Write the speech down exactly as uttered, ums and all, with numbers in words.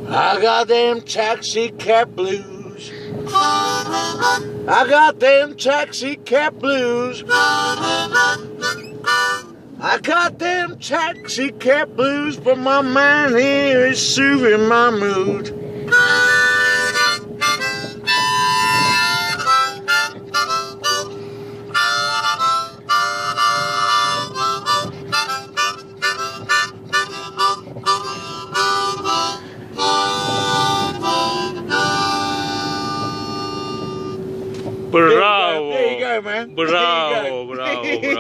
I got them taxi cab blues. I got them taxi cab blues. I got them taxi cab blues, but my man here is soothing my mood. Bravo! There you go, there you go man. Bravo, bravo, bravo.